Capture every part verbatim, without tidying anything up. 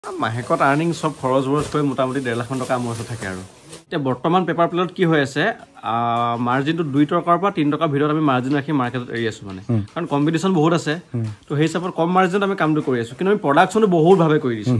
মাহেকত আৰ্নিং সব খৰচ বৰচ কৰি মোটামুটি ডেৰ লাখ টকা মোৰ ওচৰত থাকে আৰু এতিয়া বৰ্তমান পেপাৰ প্লেটত কি হৈ আছে মাৰ্জিনটো দুই টকাৰ পৰা তিনি টকাৰ ভিতৰত আমি মাৰ্জিন ৰাখি মাৰ্কেটত এৰি আছো মানে কাৰণ কম্পিটিশ্যন বহুত আছে তো সেই হিচাপত কম মাৰ্জিনত আমি কামটো কৰি আছো কিন্তু আমি প্ৰডাকশ্যনটো বহুত ভাৱে কৰি দিছো।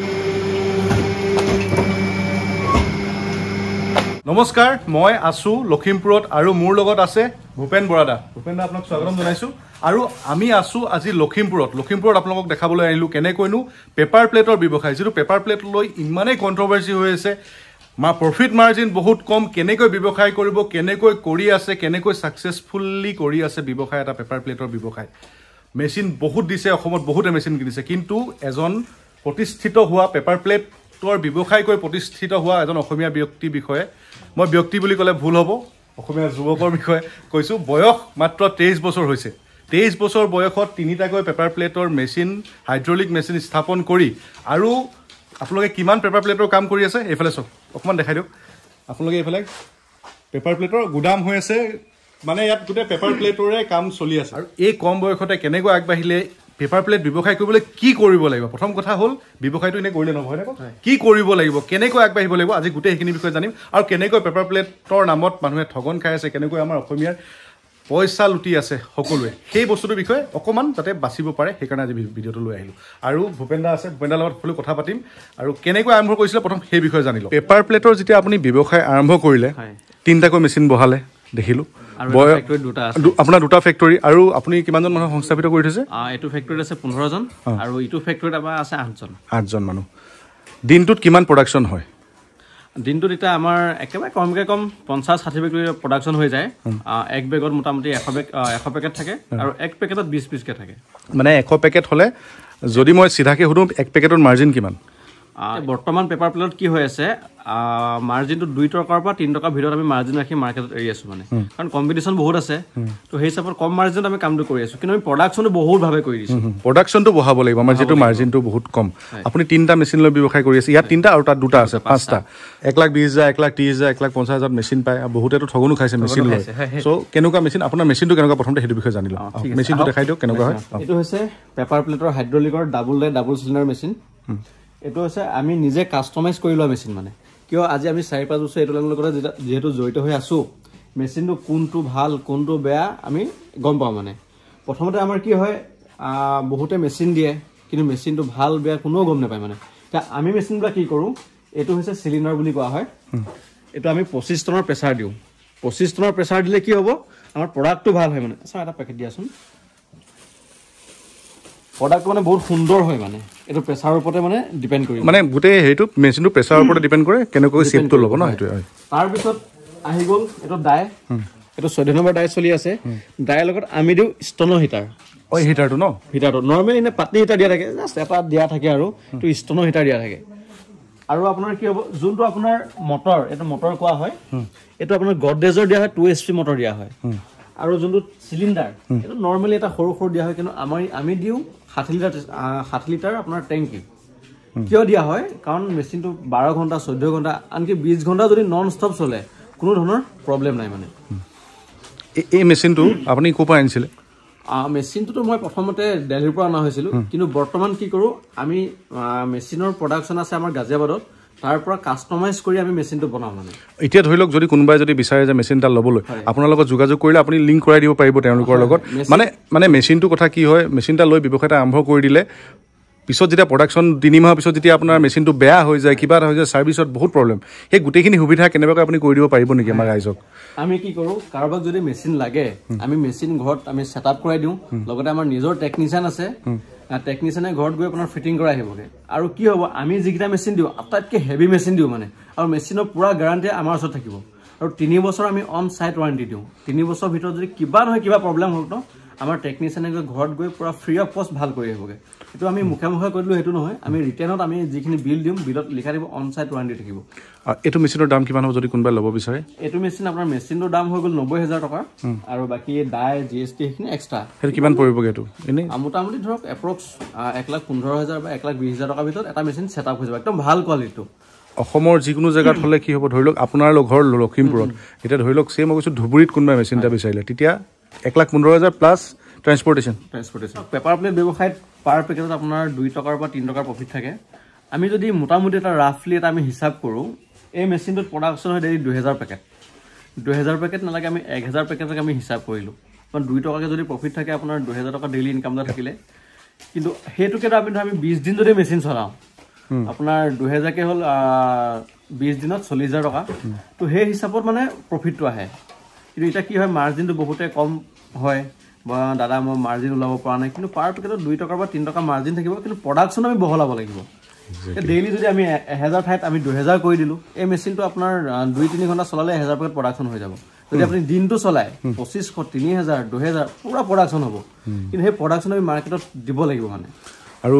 নমস্কাৰ, মই আছো লখিমপুৰত আৰু মোৰ লগত আছে ভূপেন বৰাদা। ভূপেন দা আপোনাক স্বাগতম জনাইছো আৰু আমি আছো আজি লখিমপুৰত। লখিমপুৰত আপোনালোকক দেখাবলৈ আহিলো কেনেকৈনো পেপাৰ প্লেটৰ ব্যৱসায়, যিটো পেপাৰ প্লেট লৈ ইমানেই কণ্ট্ৰভাৰ্চি হৈ আছে, মা প্ৰফিট মাৰ্জিন বহুত কম, কেনেকৈ ব্যৱসায় কৰিব, কেনেকৈ কৰি আছে, কেনেকৈ ছাকচেছফুলি কৰি আছে ব্যৱসায়, এটা পেপাৰ প্লেটৰ ব্যৱসায়। মেচিন বহুত দিছে, অসমত বহুতে মেচিন কিনিছে, কিন্তু এজন প্ৰতিষ্ঠিত হোৱা পেপাৰ প্লেটৰ ব্যৱসায় কৰি প্ৰতিষ্ঠিত হোৱা এজন অসমীয়া ব্যক্তিৰ বিষয়ে, মই ব্যক্তি বুলি ক'লে ভুল হ'ব, অসমীয়া যুৱকৰ বিষয়ে কৈছোঁ। বয়স মাত্ৰ তেইছ বছৰ হৈছে। তেইছ বছৰ বয়সত তিনিটাকৈ পেপাৰ প্লেটৰ মেচিন, হাইড্ৰলিক মেচিন স্থাপন কৰি আৰু আপোনালোকে কিমান পেপাৰ প্লেটৰ কাম কৰি আছে এইফালে চাওক, অকণমান দেখাই দিয়ক। আপোনালোকে এইফালে পেপাৰ প্লেটৰ গুদাম হৈ আছে, মানে ইয়াত গোটেই পেপাৰ প্লেটৰে কাম চলি আছে। আৰু এই কম বয়সতে কেনেকৈ আগবাঢ়িলে, পেপাৰ প্লেট ব্যৱসায় কৰিবলৈ কি কৰিব লাগিব, প্ৰথম কথা হ'ল ব্যৱসায়টো এনেই কৰিলে নহয়, কি কৰিব লাগিব, কেনেকৈ আগবাঢ়িব লাগিব, আজি গোটেই সেইখিনি বিষয়ে জানিম। আৰু কেনেকৈ পেপাৰ প্লেটৰ নামত মানুহে ঠগন খাই আছে, কেনেকৈ আমাৰ অসমীয়াৰ পইচা লুটি আছে সকলোৱে, সেই বস্তুটোৰ বিষয়ে অকণমান যাতে বাচিব পাৰে, সেইকাৰণে আজি ভিডিঅ'টো লৈ আহিলোঁ। আৰু ভূপেন দা আছে, ভূপেন দাৰ লগত সকলো কথা পাতিম আৰু কেনেকৈ আৰম্ভ কৰিছিলে প্ৰথম সেই বিষয়ে জানি লওঁ। পেপাৰ প্লেটৰ যেতিয়া আপুনি ব্যৱসায় আৰম্ভ কৰিলে, তিনিটাকৈ মেচিন বহালে দেখিলোঁ, আপোনাৰ দুটা ফেক্টৰী, আৰু আপুনি কিমানজন মানুহ সংস্থাপিত কৰি থৈছে? এইটো ফেক্টৰীত আছে পোন্ধৰজন আৰু ইটো ফেক্টৰীত আমাৰ আছে আঠজন আঠজন মানুহ। দিনটোত কিমান প্ৰডাকশ্যন হয়? দিনটোত এতিয়া আমাৰ একেবাৰে কমকৈ কম পঞ্চাছ ষাঠি বেগ প্ৰডাকশ্যন হৈ যায়। এক বেগত মোটামুটি এশ বেগ এশ পেকেট থাকে আৰু এক পেকেটত বিছ পিচকৈ থাকে। মানে এশ পেকেট হ'লে যদি মই চিধাকৈ সুধোঁ, এক পেকেটৰ মাৰ্জিন কিমান? বৰ্তমান পেপাৰ প্লেটত কি হৈ আছে মাৰ্জিনটো দুই টকাৰ পৰা তিনি টকাৰ ভিতৰত আমি মাৰ্জিন ৰাখি মাৰ্কেটত এৰি আছো মানে কাৰণ কম্পিটিশ্যন বহুত আছে। তো সেই হিচাপত কম মাৰ্জিনত আমি কামটো কৰি আছো কিন্তু আমি প্ৰডাকশ্যনটো বহুত ভাৱে কৰি দিছো। প্ৰডাকশ্যনটো বঢ়াব লাগিব, আমাৰ যিটো মাৰ্জিনটো বহুত কম। আপুনি তিনিটা মেচিন লৈ ব্যৱসায় কৰি আছে, ইয়াত তিনিটা আৰু তাত দুটা আছে, পাঁচটা। এক লাখ বিছ হাজাৰ, এক লাখ ত্ৰিছ হাজাৰ, এক লাখ পঞ্চাছ হাজাৰ মেচিন পায়, বহুতেতো ঠগনো খাইছে মেচিন লৈ। চ' কেনেকুৱা মেচিন, আপোনাৰ মেচিনটো কেনেকুৱা, প্ৰথমতে সেইটো বিষয়ে জানি লওঁ। মেচিনটো দেখাই দিয়ক কেনেকুৱা হয়। এইটো হৈছে পেপাৰ প্লেটৰ হাইড্ৰলিকৰ double light double cylinder machine. এইটো হৈছে আমি নিজে কাষ্টমাইজ কৰি লোৱা মেচিন। মানে কিয় আজি আমি চাৰি পাঁচ বছৰ এইটো লাইনৰ লগত যিহেতু জড়িত হৈ আছোঁ, মেচিনটো কোনটো ভাল কোনটো বেয়া আমি গম পাওঁ। মানে প্ৰথমতে আমাৰ কি হয়, বহুতে মেচিন দিয়ে কিন্তু মেচিনটো ভাল বেয়া কোনেও গম নাপায়। মানে এতিয়া আমি মেচিনবিলাক কি কৰোঁ, এইটো হৈছে চিলিণ্ডাৰ বুলি কোৱা হয়। এইটো আমি পঁচিছ টনৰ প্ৰেছাৰ দিওঁ। পঁচিছ টনৰ প্ৰেছাৰ দিলে কি হ'ব, আমাৰ প্ৰডাক্টটো ভাল হয়। মানে চাওঁ এটা পেকেট দিয়াচোন। প্ৰডাক্টটো মানে বহুত সুন্দৰ হয়। মানে এইটো প্ৰেছাৰৰ ওপৰতে মানে ডিপেণ্ড কৰি, মানে গোটেই সেইটো মেচিনটো প্ৰেছাৰৰ ওপৰতে ডিপেণ্ড কৰে কেনেকৈ চেপটো ল'ব ন, সেইটোৱে হয়। তাৰপিছত আহি গ'ল এইটো ডাই, এইটো চৈধ্য নম্বৰ ডাই চলি আছে। ডাইৰ লগত আমি দিওঁ ষ্টনৰ হিটাৰ। অঁ, হিটাৰটো ন, হিটাৰটো নৰ্মেলি এনে পাতলি হিটাৰ দিয়া থাকে, জাষ্ট এটা দিয়া থাকে আৰু এইটো ষ্টনৰ হিটাৰ দিয়া থাকে। আৰু আপোনাৰ কি হ'ব, যোনটো আপোনাৰ মটৰ, এইটো মটৰ কোৱা হয়, এইটো আপোনাৰ গডৰেজৰ দিয়া হয়, টু এইচ পি মটৰ দিয়া হয়। আৰু যোনটো চিলিণ্ডাৰ, এইটো নৰ্মেলি এটা সৰু সৰু দিয়া হয়, কিন্তু আমাৰ আমি দিওঁ ষাঠি লিটাৰ ষাঠি লিটাৰ আপোনাৰ টেংকি। কিয় দিয়া হয়, কাৰণ মেচিনটো বাৰ ঘণ্টা চৈধ্য ঘণ্টা আনকি বিছ ঘণ্টা যদি নন ষ্টপ চলে কোনো ধৰণৰ প্ৰব্লেম নাই। মানে এই মেচিনটো আপুনি ক'ৰ পৰা আনিছিলে? মেচিনটোতো মই প্ৰথমতে দিল্লীৰ পৰা অনা হৈছিলোঁ, কিন্তু বৰ্তমান কি কৰোঁ, আমি মেচিনৰ প্ৰডাকশ্যন আছে আমাৰ গাজিয়াবাদত, তাৰ পৰা কাষ্টমাইজ কৰি আমি মেচিনটো বনাওঁ। মানে এতিয়া ধৰি লওক যদি কোনোবাই যদি বিচাৰে যে মেচিন এটা ল'বলৈ, আপোনাৰ লগত যোগাযোগ কৰিলে আপুনি লিংক কৰাই দিব পাৰিব তেওঁলোকৰ লগত। মানে মানে মেচিনটোৰ কথা কি হয়, মেচিন এটা লৈ ব্যৱসায় এটা আৰম্ভ কৰি দিলে পিছত যেতিয়া প্ৰডাকশ্যন তিনি মাহৰ পিছত যেতিয়া আপোনাৰ মেচিনটো বেয়া হৈ যায়, কিবা এটা হৈ যায়, ছাৰ্ভিচত বহুত প্ৰব্লেম, সেই গোটেইখিনি সুবিধা কেনেবাকৈ আপুনি কৰি দিব পাৰিব নেকি আমাৰ ৰাইজক? আমি কি কৰোঁ, কাৰোবাক যদি মেচিন লাগে আমি মেচিন ঘৰত আমি ছেট আপ কৰাই দিওঁ, লগতে আমাৰ নিজৰ টেকনিচিয়ান আছে, টেকনিচিয়ানে ঘৰত গৈ আপোনাৰ ফিটিং কৰাই আহিবগৈ। আৰু কি হ'ব, আমি যিকেইটা মেচিন দিওঁ আটাইতকৈ হেভি মেচিন দিওঁ। মানে আৰু মেচিনৰ পূৰা গেৰাণ্টি আমাৰ ওচৰত থাকিব। আৰু তিনি বছৰ আমি অন চাইট ৱাৰেণ্টি দিওঁ। তিনি বছৰৰ ভিতৰত যদি কিবা নহয় কিবা প্ৰব্লেম হ'ল ন, আমাৰ টেকনিচিয়ানে গৈ ঘৰত গৈ পূৰা ফ্ৰী অফ কষ্ট ভাল কৰি আহিবগৈ। এইটো আমি মুখে মুখে কৰি দিলোঁ সেইটো নহয়, আমি ৰিটাৰ্ণত আমি যিখিনি বিল দিওঁ বিলত লিখা দিব অন চাইট ৱাৰেণ্টি থাকিব। এইটো মেচিনৰ দাম কিমান হ'ব যদি কোনোবাই ল'ব বিচাৰে? এইটো মেচিন আপোনাৰ মেচিনটোৰ দাম হৈ গ'ল নব্বৈ হাজাৰ টকা, আৰু বাকী ডাই জি এছ টি সেইখিনি এক্সট্ৰা। সেইটো কিমান পৰিবগৈ? এইটো এনেই মোটামুটি ধৰক এপ্ৰক্স এক লাখ পোন্ধৰ হাজাৰ বা এক লাখ বিছ হাজাৰ টকাৰ ভিতৰত এটা মেচিন ছেট আপ হৈ যাব, একদম ভাল কোৱালিটিটো। অসমৰ যিকোনো জেগাত হ'লে কি হ'ব, ধৰি লওক আপোনাৰ ঘৰ লখিমপুৰত, এতিয়া ধৰি লওক চেম মই কৈছোঁ ধুবুৰীত কোনোবাই মেচিন এটা বিচাৰিলে, তেতিয়া এক লাখ পোন্ধৰ হাজাৰ plus transportation. Transportation paper plate ব্যৱসায়ত পাৰ পেকেটত আপোনাৰ দুই টকাৰ পৰা তিনি টকাৰ প্ৰফিট থাকে। আমি যদি মোটামুটি এটা ৰাফলি এটা আমি হিচাপ কৰোঁ এই মেচিনটোত প্ৰডাকশ্যন হয় ডেইলি দুহেজাৰ পেকেট দুহেজাৰ পেকেট নালাগে আমি এক হাজাৰ পেকেটক আমি হিচাপ কৰিলোঁ কাৰণ দুই টকাকৈ যদি প্ৰফিট থাকে আপোনাৰ দুহেজাৰ টকা ডেইলি ইনকাম এটা থাকিলে কিন্তু সেইটোকে আমি আমি বিছ দিন যদি মেচিন চলাওঁ আপোনাৰ দুহেজাৰকৈ হ'ল বিছ দিনত চল্লিছ হাজাৰ টকা তো সেই হিচাপত মানে প্ৰফিটটো আহে কিন্তু এতিয়া কি হয় মাৰ্জিনটো বহুতে কম হয় বা দাদা মই মাৰ্জিন ওলাব পৰা নাই কিন্তু পাৰ পেকেটত দুই টকাৰ বা তিনি টকা মাৰ্জিন থাকিব কিন্তু প্ৰডাকশ্যন আমি বহলাব লাগিব ডেইলি যদি আমি এহেজাৰ ঠাইত আমি দুহেজাৰ কৰি দিলোঁ এই মেচিনটো আপোনাৰ দুই তিনি ঘণ্টা চলালে এহেজাৰ পেকেট প্ৰডাকশ্যন হৈ যাব যদি আপুনি দিনটো চলায় পঁচিছশ তিনি হাজাৰ দুহেজাৰ পুৰা প্ৰডাকশ্যন হ'ব কিন্তু সেই প্ৰডাকশ্যন আমি মাৰ্কেটত দিব লাগিব মানে আৰু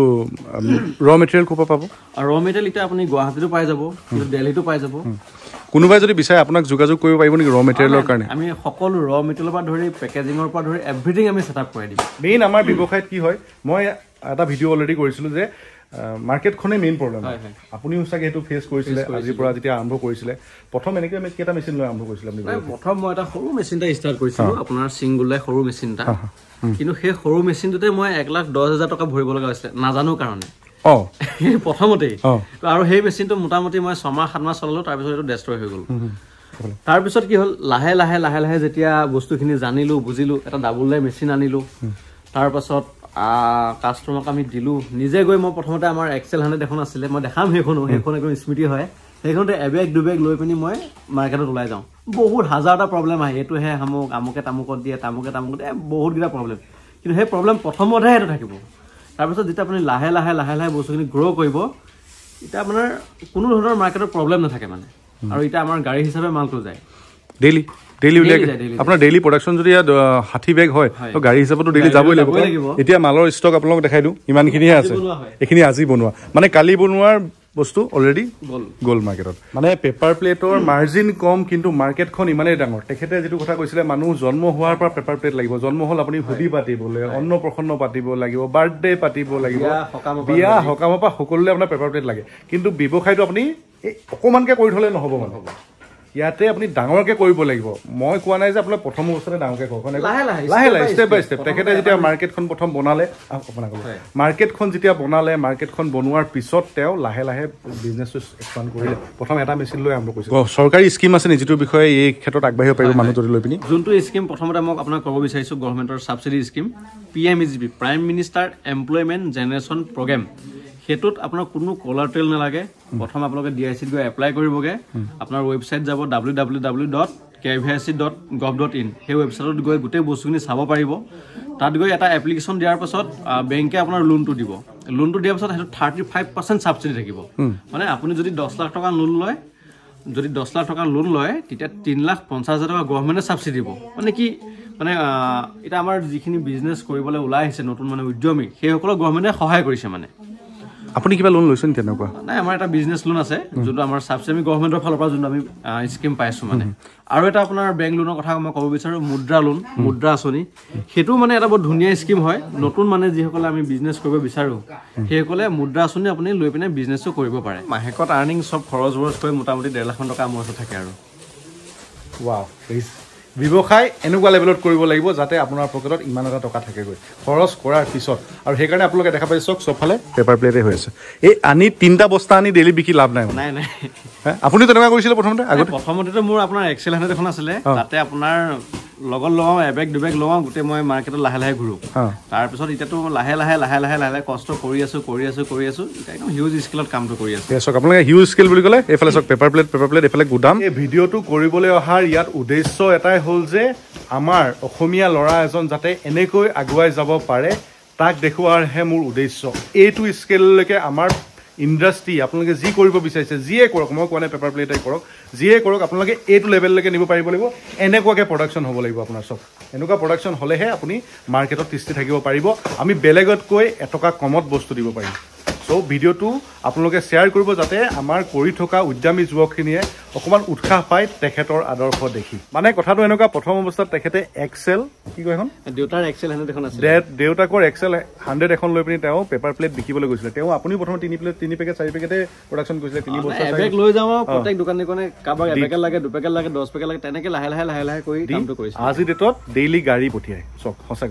ৰ মেটেৰিয়েল ক'ৰ পৰা পাব আৰু ৰ মেটেৰিয়েল এতিয়া আপুনি গুৱাহাটীতো পাই যাব দিল্লীতো পাই যাব কোনোবাই যদি বিচাৰে আপোনাক যোগাযোগ কৰিব পাৰিব নেকি ৰ মেটেৰিয়েলৰ কাৰণে আমি সকলো ৰ মেটেৰিয়েলৰ পৰা ধৰি পেকেজিঙৰ পৰা ধৰি এভৰিথিং আমি ছেটআপ কৰাই দিম মেইন আমাৰ ব্যৱসায়ত কি হয় মই এটা ভিডিঅ' অলৰেডি কৰিছিলোঁ যে মাৰ্কেটখনেই মেইন প্ৰব্লেম আপুনিও চাগে সেইটো ফেচ কৰিছিলে আজিৰ পৰা যেতিয়া আৰম্ভ কৰিছিলে প্ৰথম এনেকৈ আমি কেইটা মেচিন লৈ আৰম্ভ কৰিছিলে আপুনি প্ৰথম মই এটা সৰু মেচিন এটা ষ্টাৰ্ট কৰিছিলোঁ আপোনাৰ ছিংগুলাই সৰু মেচিন এটা কিন্তু সেই সৰু মেচিনটোতে মই এক লাখ দহ হাজাৰ টকা ভৰিব লগা হৈছিলে নাজানো কাৰণে প্ৰথমতেই আৰু সেই মেচিনটো মোটামুটি মই ছমাহ সাত মাহ চলালোঁ তাৰপিছত এইটো ডেষ্ট্ৰয় হৈ গ'ল তাৰপিছত কি হ'ল লাহে লাহে লাহে লাহে যেতিয়া বস্তুখিনি জানিলোঁ বুজিলোঁ এটা ডাবুল লাই মেচিন আনিলোঁ তাৰপাছত কাষ্টমাৰক আমি দিলোঁ নিজে গৈ মই প্ৰথমতে আমাৰ এক্সেল হাণ্ড্ৰেড এখন আছিলে মই দেখাম সেইখনো সেইখন একদম স্মৃতি হয় সেইখনতে এবেগ দুবেগ লৈ পিনি মই মাৰ্কেটত ওলাই যাওঁ বহুত হাজাৰটা প্ৰব্লেম আহে এইটোহে আমুক আমুকে তামুকত দিয়ে তামুকে তামুকত দিয়ে বহুতকেইটা প্ৰব্লেম কিন্তু সেই প্ৰব্লেম প্ৰথমতহে সেইটো থাকিব তাৰপিছত যেতিয়া আপুনি লাহে লাহে লাহে লাহে বস্তুখিনি গ্ৰ' কৰিব এতিয়া আপোনাৰ কোনো ধৰণৰ মাৰ্কেটৰ প্ৰব্লেম নাথাকে মানে আৰু এতিয়া আমাৰ গাড়ী হিচাপে মালটো যায় ডেইলি ডেইলি উলিয়াই আপোনাৰ ডেইলি প্ৰডাকশ্যন যদি ষাঠি বেগ হয় তো গাড়ী হিচাপতো ডেইলি যাবই লাগিব এতিয়া মালৰ ষ্টক আপোনালোকক দেখাই দিওঁ ইমানখিনিহে আছে এইখিনি আজি বনোৱা মানে কালি বনোৱাৰ বস্তু অলৰেডি গ'ল মাৰ্কেটত মানে পেপাৰ প্লেটৰ মাৰ্জিন কম কিন্তু মাৰ্কেটখন ইমানেই ডাঙৰ তেখেতে যিটো কথা কৈছিলে মানুহ জন্ম হোৱাৰ পৰা পেপাৰ প্লেট লাগিব জন্ম হ'ল আপুনি হুদি পাতিবলৈ অন্নপ্ৰসন্ন পাতিব লাগিব বাৰ্থডে পাতিব লাগিব বিয়া সকামৰ পৰা সকলোলৈ আপোনাৰ পেপাৰ প্লেট লাগে কিন্তু ব্যৱসায়টো আপুনি এই অকণমানকৈ কৰি থ'লে নহ'ব মানে ইয়াতে আপুনি ডাঙৰকৈ কৰিব লাগিব মই কোৱা নাই যে আপোনাৰ প্ৰথম অৱস্থাতে ডাঙৰকৈ কৰক লাহে লাহে ষ্টেপ বাই ষ্টেপ তেখেতে যেতিয়া মাৰ্কেটখন প্ৰথম বনালে আপোনাক মাৰ্কেটখন যেতিয়া বনালে মাৰ্কেটখন বনোৱাৰ পিছত তেওঁ লাহে লাহে বিজনেছটো এক্সপাণ্ড কৰিলে প্ৰথম এটা মেচিন লৈ আৰম্ভ কৰিছে চৰকাৰী স্কিম আছে নি যিটো বিষয়ে এই ক্ষেত্ৰত আগবাঢ়িব পাৰিব মানুহ যদি লৈ পিনি যোনটো স্কিম প্ৰথমতে মই আপোনাক ক'ব বিচাৰিছোঁ গভৰ্ণমেণ্টৰ subsidy scheme P M E G P prime minister employment generation programme সেইটোত আপোনাৰ কোনো কলাৰটেল নালাগে প্ৰথম আপোনালোকে ডি আই চিত গৈ এপ্লাই কৰিবগৈ আপোনাৰ ৱেবছাইট যাব W W W dot K V I C dot gov dot in সেই ৱেবছাইটত গৈ গোটেই বস্তুখিনি চাব পাৰিব তাত গৈ এটা এপ্লিকেশ্যন দিয়াৰ পাছত বেংকে আপোনাৰ লোনটো দিব লোনটো দিয়াৰ পাছত সেইটো থাৰ্টি ফাইভ পাৰ্চেণ্ট ছাবচিডি থাকিব মানে আপুনি যদি দহ লাখ টকা লোন লয় যদি দহ লাখ টকা লোন লয় তেতিয়া তিনি লাখ পঞ্চাছ হাজাৰ টকা গভৰ্ণমেণ্টে ছাবচিডি দিব মানে কি মানে এতিয়া আমাৰ যিখিনি বিজনেছ কৰিবলৈ ওলাই আহিছে নতুন মানে উদ্যমী সেইসকলক গভৰ্ণমেণ্টে সহায় কৰিছে মানে আপুনি কিবা লোন লৈছে নেকি তেনেকুৱা নাই আমাৰ এটা বিজনেছ লোন আছে যোনটো আমাৰ ছাবচিডি গভৰ্ণমেণ্টৰ ফালৰ পৰা যোনটো আমি স্কিম পাইছোঁ মানে আৰু এটা আপোনাৰ বেংক লোনৰ কথা মই ক'ব বিচাৰোঁ মুদ্ৰা লোন মুদ্ৰা আঁচনি সেইটো মানে এটা বৰ ধুনীয়া স্কিম হয় নতুন মানে যিসকলে আমি বিজনেছ কৰিব বিচাৰোঁ সেইসকলে মুদ্ৰা আঁচনি আপুনি লৈ পিনে বিজনেছো কৰিব পাৰে মাহেকত আৰ্নিং চব খৰচ বৰচ কৰি মোটামুটি ডেৰ লাখ টকা মোৰ ওচৰত থাকে আৰু ৱাও ব্যৱসায় এনেকুৱা লেভেলত কৰিব লাগিব যাতে আপোনাৰ পকেটত ইমান এটা টকা থাকেগৈ খৰচ কৰাৰ পিছত আৰু সেইকাৰণে আপোনালোকে দেখা পাইছে চব চবফালে পেপাৰ প্লেটে হৈ আছে এই আনি তিনিটা বস্তা আনি ডেইলি বিকি লাভ নাই নাই নাই আপুনি তেনেকুৱা কৰিছিলে প্ৰথমতে আগতে প্ৰথমতেতো মোৰ আপোনাৰ এক্সেল হাণ্ড্ৰেড এখন আছিলে তাতে আপোনাৰ লগত লগাওঁ এবেগ দুবেগ লগাওঁ গোটেই মই মাৰ্কেটত লাহে লাহে ঘূৰোঁ তাৰপিছত এতিয়াতো লাহে লাহে লাহে লাহে লাহে লাহে কষ্ট কৰি আছোঁ কৰি আছোঁ কৰি আছোঁ এতিয়া একদম হিউজ স্কেলত কামটো কৰি আছোঁ চাওক আপোনালোকে হিউজ স্কেল বুলি ক'লে এইফালে চাওক পেপাৰ প্লেট পেপাৰ প্লেট এইফালে গুদাম এই ভিডিঅ'টো কৰিবলৈ অহাৰ ইয়াত উদ্দেশ্য এটাই হ'ল যে আমাৰ অসমীয়া ল'ৰা এজন যাতে এনেকৈ আগুৱাই যাব পাৰে তাক দেখুওৱাৰহে মোৰ উদ্দেশ্য এইটো স্কেললৈকে আমাৰ ইণ্ডাষ্ট্ৰি আপোনালোকে যি কৰিব বিচাৰিছে যিয়ে কৰক মই কোৱা নাই পেপাৰ প্লেটেই কৰক যিয়ে কৰক আপোনালোকে এইটো লেভেললৈকে নিব পাৰিব লাগিব এনেকুৱাকৈ প্ৰডাকশ্যন হ'ব লাগিব আপোনাৰ চব এনেকুৱা প্ৰডাকশ্যন হ'লেহে আপুনি মাৰ্কেটত তিষ্ঠি থাকিব পাৰিব আমি বেলেগতকৈ এটকা কমত বস্তু দিব পাৰিম চ' ভিডিঅ'টো আপোনালোকে শ্বেয়াৰ কৰিব যাতে আমাৰ কৰি থকা উদ্যমী যুৱকখিনিয়ে অকণমান উৎসাহ পায় তেখেতৰ আদৰ্শ দেখি মানে কথাটো এনেকুৱা প্ৰথম অৱস্থাত তেখেতে এক্সেল কি কয় এখন দেউতাৰ এক্সেল হাণ্ড্ৰেড এখন আছে দেউতাকৰ এক্সেল হাণ্ড্ৰেড এখন লৈ পিনি তেওঁ পেপাৰ প্লেট বিকিবলৈ গৈছিলে তেওঁ আপুনি প্ৰথম তিনি প্লেট তিনি পেকেট চাৰি পেকেটে প্ৰডাকশ্যন কৰিছিলে তিনি বছৰ এবেগ লৈ যাওঁ প্ৰত্যেক দোকান দোকানে কাৰোবাক এপেকেট লাগে দুপেকেট লাগে দহ পেকেট লাগে তেনেকৈ লাহে লাহে লাহে লাহে কৰি কামটো কৰিছে আজিৰ ডেটত ডেইলি গাড়ী পঠিয়ায় চক সঁচাকৈ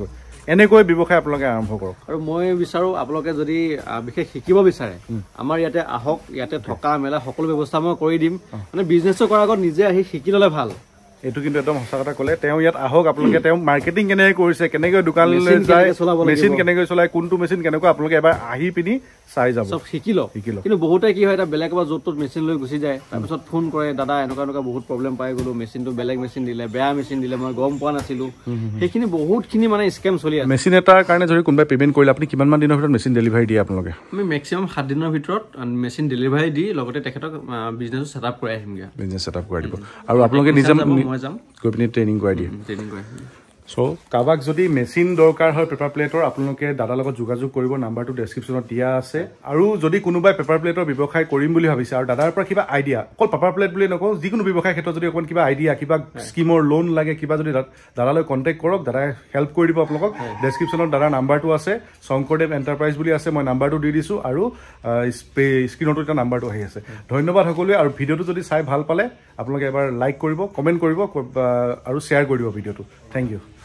এনেকৈ ব্যৱসায় আপোনালোকে আৰম্ভ কৰক আৰু মই বিচাৰো আপোনালোকে যদি বিশেষ শিকিব বিচাৰে আমাৰ ইয়াতে আহক ইয়াতে থকা মেলা সকলো ব্যৱস্থা মই কৰি দিম মানে বিজনেছ কৰাৰ আগত নিজে আহি শিকি ল'লে ভাল এইটো কিন্তু একদম সঁচা কথা ক'লে তেওঁ ইয়াত আহক আপোনালোকে তেওঁ মাৰ্কেটিং কেনেকৈ কৰিছে কেনেকৈ দোকানলৈ যায় মেচিন কেনেকৈ চলায় কোনটো মেচিন কেনেকৈ আপোনালোকে এবাৰ আহি পিনি চাই যাব চব শিকি লওক কিন্তু বহুতে কি হয় এটা বেলেগ এবাৰ য'ত ত'ত মেচিন লৈ গুচি যায় তাৰপিছত ফোন কৰে দাদা এনেকুৱা এনেকুৱা বহুত প্ৰব্লেম পাই গ'লো মেচিনটো বেলেগ মেচিন দিলে বেয়া মেচিন দিলে মই গম পোৱা নাছিলোঁ সেইখিনি বহুতখিনি মানে স্কেম চলি আছে মেচিন এটাৰ কাৰণে যদি কোনোবাই পে'মেণ্ট কৰিলে আপুনি কিমানমান দিনৰ ভিতৰত মেচিন ডেলিভাৰী দিয়ে আপোনালোকে আমি মেক্সিমাম সাত দিনৰ ভিতৰত মেচিন ডেলিভাৰী দি লগতে তেখেতক বিজনেছটো ছেট আপ কৰাই আহিমগৈ বিজনেছ ছেট আপ কৰাই দিব আৰু আপোনালোকে নিজে মই যাম গৈ পিনি ট্ৰেইনিং কৰাই দিয়ে ট্ৰেইনিং কৰাই চ' কাৰোবাক যদি মেচিন দৰকাৰ হয় পেপাৰ প্লেটৰ আপোনালোকে দাদাৰ লগত যোগাযোগ কৰিব নাম্বাৰটো ডেছক্ৰিপশ্যনত দিয়া আছে আৰু যদি কোনোবাই পেপাৰ প্লেটৰ ব্যৱসায় কৰিম বুলি ভাবিছে আৰু দাদাৰ পৰা কিবা আইডিয়া অকল পেপাৰ প্লেট বুলি নকওঁ যিকোনো ব্যৱসায় ক্ষেত্ৰত যদি অকণ কিবা আইডিয়া কিবা স্কিমৰ লোন লাগে কিবা যদি দাদালৈ কণ্টেক্ট কৰক দাদাই হেল্প কৰি দিব আপোনালোকক ডেছক্ৰিপশ্যনত দাদাৰ নাম্বাৰটো আছে শংকৰদেৱ এণ্টাৰপ্ৰাইজ বুলি আছে মই নাম্বাৰটো দি দিছোঁ আৰু স্ক্ৰীণতো এটা নাম্বাৰটো আহি আছে ধন্যবাদ সকলোৱে আৰু ভিডিঅ'টো যদি চাই ভাল পালে আপোনালোকে এবাৰ লাইক কৰিব কমেণ্ট কৰিব আৰু শ্বেয়াৰ কৰি দিব ভিডিঅ'টো থেংক ইউ